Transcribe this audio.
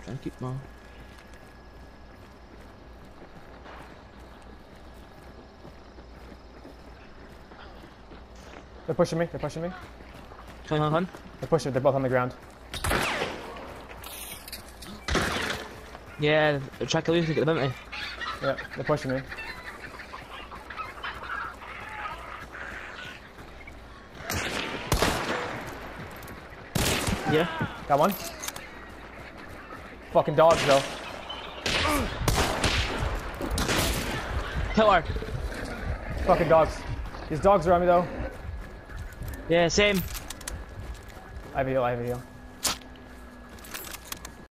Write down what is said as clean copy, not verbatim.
Thank you, Mom. They're pushing me. They're pushing me. Come. They're pushing. They're both on the ground. Yeah, try to lose it, don't they? Yeah, they're pushing me. Yeah. Got one. Fucking dogs, though. Kill her. Fucking dogs. These dogs are on me, though. Yeah, same. I have a heal. I have a heal.